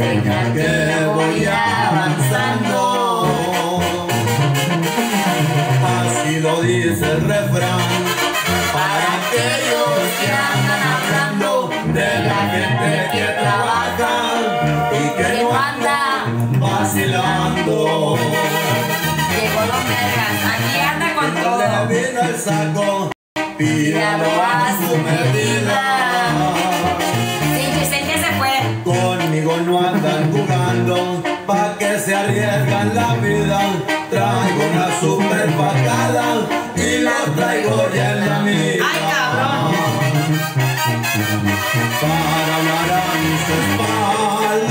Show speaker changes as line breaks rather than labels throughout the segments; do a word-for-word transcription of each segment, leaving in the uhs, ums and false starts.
señal que voy avanzando. Así lo dice el refrán, para aquellos que andan hablando de la gente que trabaja y que no anda vacilando.
Llegó Don Vergas, aquí anda con todo.
Le vino el saco, pídalo a su medida. Conmigo no andan jugando, pa' que se arriesgan la vida. Traigo una super bacala y la traigo ya en la mira.
¡Ay, cabrón!
Para hablar a mis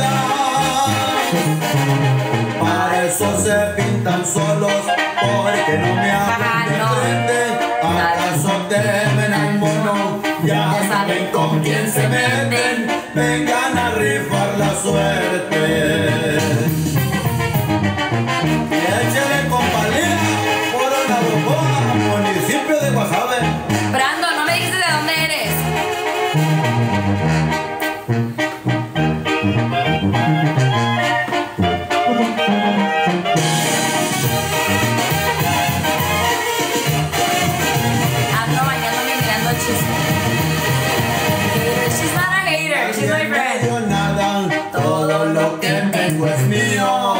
espaldas, para eso se pintan solos, porque no me hablan de frente. ¿Acaso temen al mono? Ya saben con quién se meten. Vengan a rifar la suerte. Y échale compalía por una bomba, municipio de Guasave.
Brando, no me dices de dónde eres. Ando bañándome mirando chisme. She's not a hater, she's my friend.
Nada, todo lo que tengo es mío.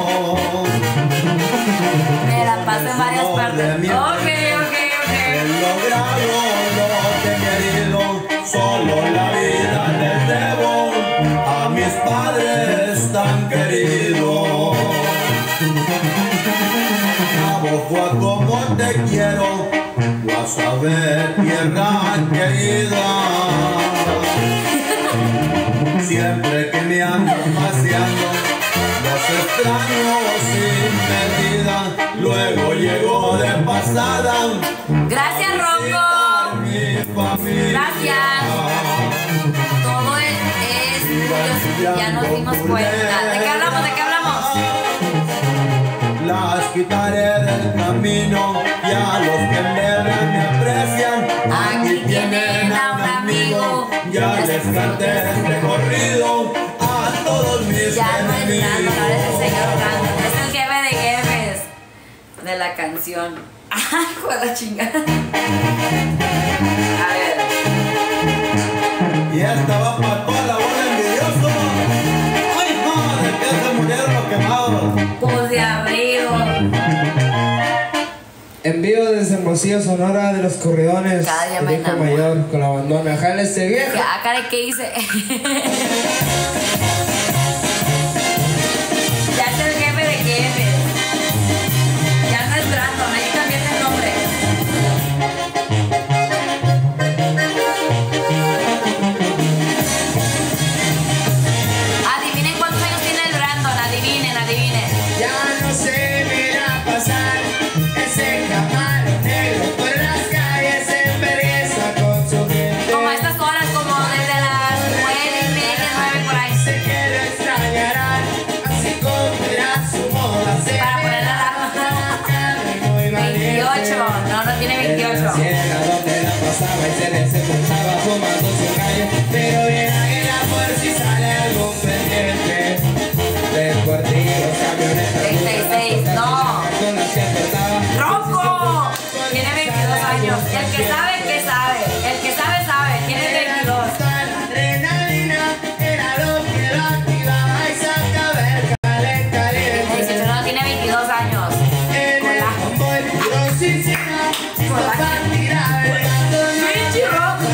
Me la paso en varias partes. Ok, ok, ok.
He logrado lo que he querido, solo la vida les debo a mis padres tan queridos. Navajo, como te quiero, Guasave, tierra querida. Siempre que me ando paseando, los extraño sin medida. Luego llego de pasada.
Gracias, Ronco. Gracias. Todo es, es curioso. Ya nos dimos cuenta. ¿De qué hablamos? ¿De qué hablamos?
Las quitaré del camino y a los que en verdad me aprecian.
Aquí tienen a un amigo.
Ya les canté este corrido a todos mis
Ya no es
enemigos.
Brando, ahora es el señor Brando. Es el jefe de jefes de la canción. Ay, hijo de la chingada. A ver.
Y esta va para toda la bola envidioso. Ay, madre, que se murieron los quemados.
Pues de abrigo.
En vivo desde Hermosillo, Sonora, de los Corridones.
Cada día me
el hijo
enamoro.
mayor con la bandona. Jale ese viejo.
Ah, caray, ¿qué hice? Ya es el jefe de jefes. Ya no es Brandon, hay que cambiarle el nombre. Adivinen cuántos años tiene el Brandon, adivinen, adivinen.
Ya no sé, mira pasar ese camarón negro por las calles en Berriesa con su gente.
Como a estas horas, como desde las nueve y media, nueve por ahí.
Sé que lo extrañarán, así comerá su moda.
Para poner la alarma. veintiocho, no, no tiene veintiocho.
En la sierra donde la pasaba y se les escuchaba fumando su gallo. Pero bien ahí la por si sale algún pendiente. Deportivos, camionetas,
treinta y seis, no.
con las que apretaba.
¡Ronco! Tiene veintidós años. El que sabe, que sabe. El que sabe, sabe. Tiene veintidós.
La adrenalina era lo que lo activaba y sacaba el calen caliente.
dieciocho, no, tiene veintidós años.
En el convoy, pirosísima,
Con la-
para tirar el gato,
¡Pinche Ronco!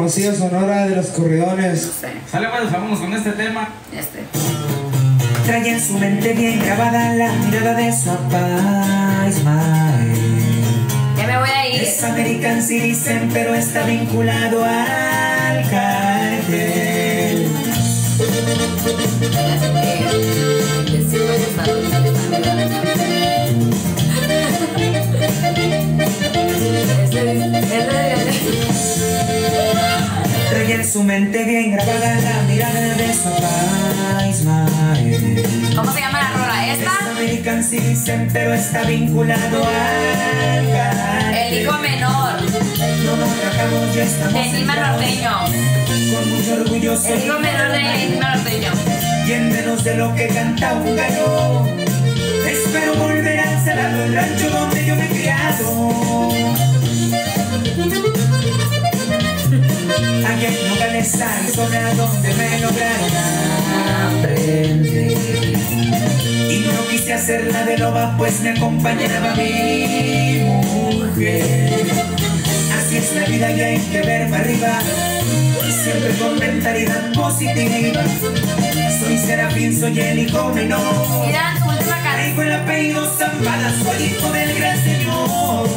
Hermosillo, Sonora, de los corridones.
Sí.
Sale, pues, vámonos con este tema.
Este.
Trae en su mente bien grabada la mirada de su papá Ismael.
Ya me voy a ir.
Es American Citizen, pero está vinculado al cartel.
Ya sé que, que sí me gusta lo que están mirando.
Trae en su mente bien grabada la mirada de su papá Ismael.
¿Cómo se llama la rola?
Es
¿Esta?
American Citizen, pero está vinculado al cartel.
El hijo menor
No nos trabajamos, ya estamos
de Enigma Norteño.
con mucho orgullo.
El hijo menor de Enigma Norteño.
Y en menos de lo que canta un gallo, espero volver a encerrarlo el rancho donde yo me he criado. Allá en Nogales, Arizona, donde me lograron aprender. Y no quise hacerla de loba, pues me acompañaba mi mujer. Así es la vida y hay que ver para arriba, siempre con mentalidad positiva. Soy Serafín, soy el hijo menor.
Mira, su última
Traigo
canción.
el apellido Zambada, soy hijo del gran señor.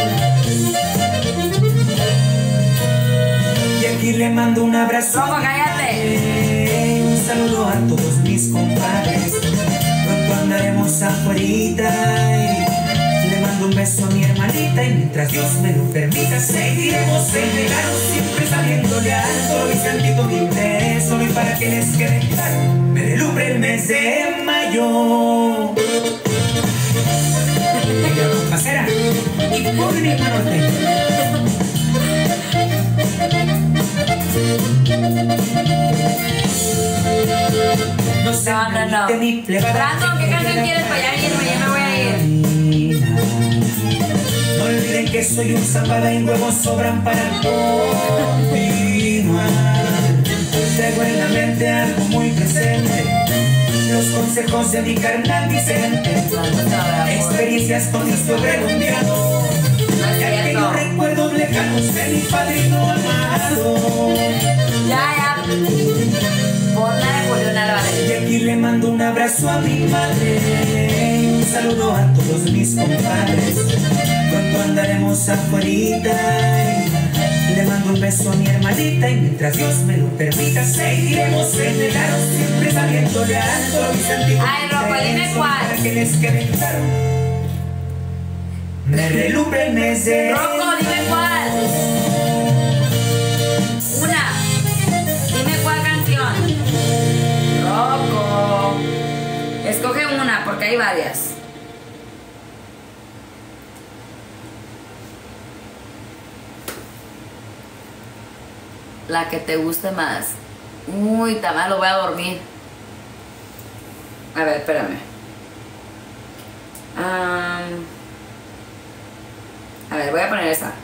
Y aquí le mando un abrazo.
Rojo, cállate.
Un saludo a todos mis compadres. Pronto andaremos afuerita. Y le mando un beso a mi hermanita. Y mientras Dios me lo permita, seguiremos en verano, siempre saliéndole alto. Y santito de ingreso. Y para que les quede claro, me relumbre el mes de mayo. Pasera y por mi norte.
No, no, no. Brandon, ¿qué canción quieres para ya irme? Ya me voy a ir.
No olviden que soy un Zambada y huevos sobran para continuar. Traigo en la mente algo muy presente, los consejos de mi carnal Vicente. Experiencias con mi suegro mundial. Y aquellos recuerdos lejanos de mi padrino amado.
Ya, ya. Ponla de Julián Álvarez.
Y aquí le mando un abrazo a mi madre. Un saludo a todos mis compadres. Pronto andaremos afuerita. Le mando un beso a mi hermanita. Y mientras Dios me lo permita, seguiremos en el aro, siempre saliéndole alto.
Ay, Rojo, dime cuál.
Para que les quede claro, me relumbre el mes de...
Rojo, dime cuál. Una. Dime cuál canción. Rojo. Escoge una, porque hay varias. La que te guste más. Uy, también lo voy a dormir. A ver, espérame. Um, a ver, voy a poner esa.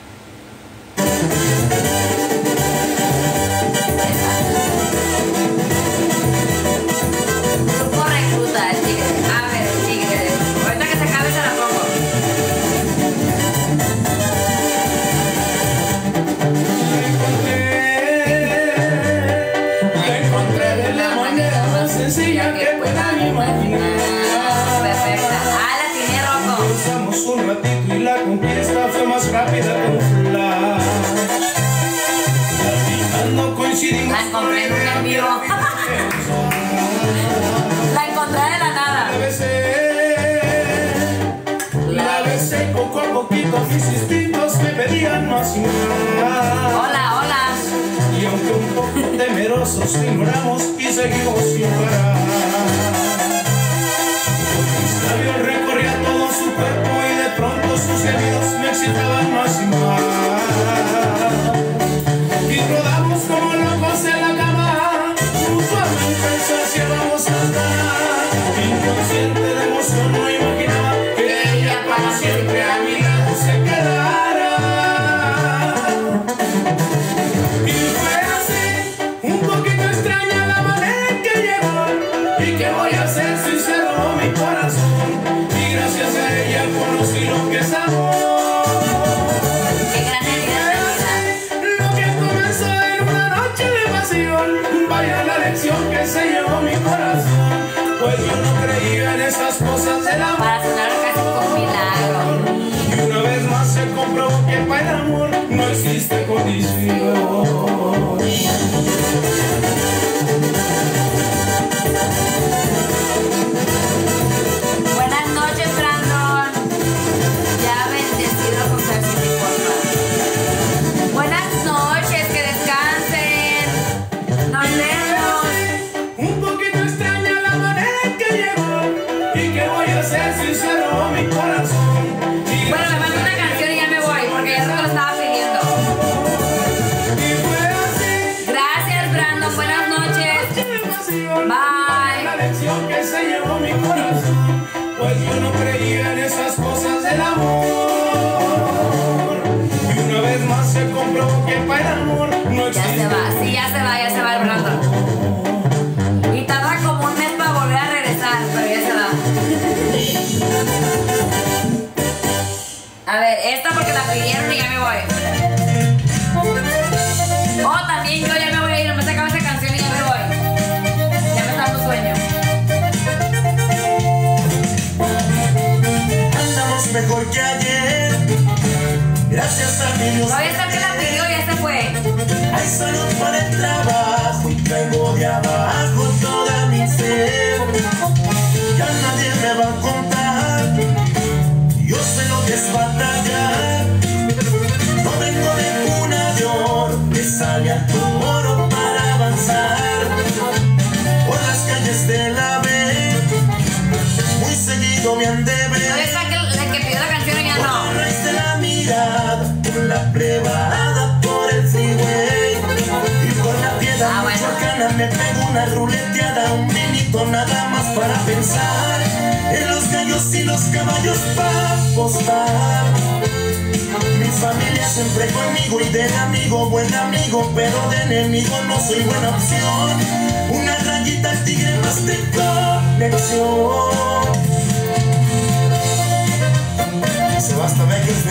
Grupo Recluta, el tigre. A ver, el tigre. Ahorita que se acabe se la pongo.
La encontré de la manera más sencilla que puedan imaginar.
Perfecta. Ah, la tiene Rojo.
Usamos un ratito y la conquista fue más rápida que un flash. No coincidimos.
La encontré en un en vivo. La encontré de la nada.
La besé, la besé poco a poquito, mis instintos me pedían más y más.
Hola, hola.
Y aunque un poco temerosos, ignoramos y seguimos sin parar. Mis labios recorrían todo su cuerpo y de pronto sus gemidos me excitaban más y más. Y rodamos como locos en la cama, mutuamente saciábamos hasta inconsciente de emoción, no imaginaba que ella para siempre a mi lado se quedara. Y fue así, un poquito extraña la manera en que llegó. Y que voy a ser sincero, mi corazón, y gracias a ella conocí lo que es amor.
Qué gran herida de vida.
Lo que comenzó en creía en esas cosas del amor.
Para sonar casi con milagro.
Y una vez más se comprobó que para el amor no existe condición.
Buenas noches, Brandon. Ya bendecido con ser sin Buenas noches, que descansen. Nos vemos.
Un poquito extraña la manera en que llegó. Y que voy a ser sincero, mi corazón. Y
Bueno, me mando una canción y ya me voy, porque ya se lo estaba pidiendo.
y fue así.
Gracias, Brandon. Buenas noches. Bye.
La lección que se llevó mi corazón, pues yo no creía en esas cosas del amor. Y una vez más se comprobó que para el amor no
Ya
existe.
se va, sí, ya se va, ya se va el Brandon. Y tarda como un mes para volver a regresar, pero ya se va. A ver, esta porque la pidieron y ya me voy. Oh, también yo ya me voy a ir, me sacaba esa canción y ya me voy. Ya me está dando sueño.
Andamos mejor que ayer. Gracias a mi Dios.
Todavía está el que la pidió y ya se fue.
Hay salud para el trabajo y traigo de abajo toda mi fe. Ya nadie me va a contar. Yo sé lo que es batallar. No vengo de cuna de oro, que sale al toro para avanzar. Por las calles de la B, muy seguido me han de
Todavía
ver.
está el que, el que pidió la canción y ya
Por
no.
la raíz de la mirada, por la privada, por el freeway y por la piedra
Ah, bueno.
michoacana me pego una ruleteada, un vinito nada más para pensar en los gallos y los caballos para apostar. Mi familia siempre conmigo y del amigo buen amigo, pero de enemigo no soy buena opción. Una rayita al tigre más de conexión. Sebastián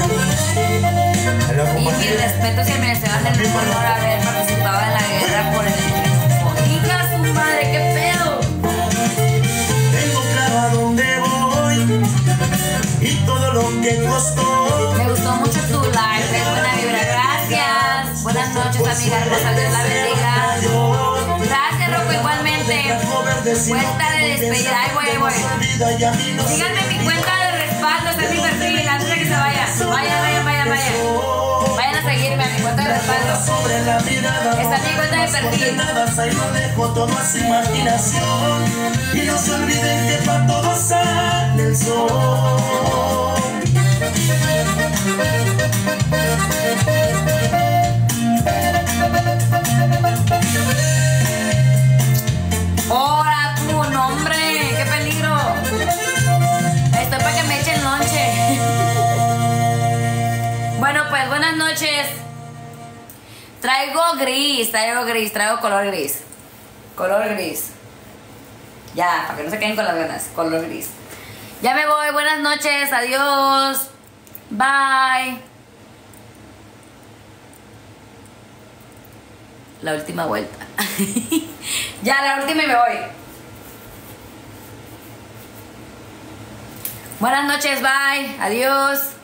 Y mis respetos y admiración del mismo honor haber participado en la guerra por el triunfo. Hija su madre, qué pedo.
Tengo claro a dónde voy y todo lo que costó.
Me gustó mucho tu live, es buena vibra, gracias. Buenas noches, amiga hermosa, Dios la bendiga. Gracias, Rocco, igualmente. Vuelta de despedida, ahí voy, ahí voy. Síganme en mi cuenta de respaldo, está en mi perfil, antes de que se vayan. Vayan, vayan, vayan, vayan. Vayan a seguirme a mi cuenta de respaldo. Está en mi cuenta de perfil.
Ahí lo dejo, todo es imaginación. Y no se olviden que para todos sale el sol.
¡Hola, tu nombre! ¡Qué peligro! Estoy para que me echen lonche. Bueno, pues buenas noches. Traigo gris, traigo gris, traigo color gris. Color gris. Ya, para que no se queden con las ganas. Color gris. Ya me voy, buenas noches, adiós. Bye. La última vuelta. Ya, la última y me voy. Buenas noches, bye. Adiós.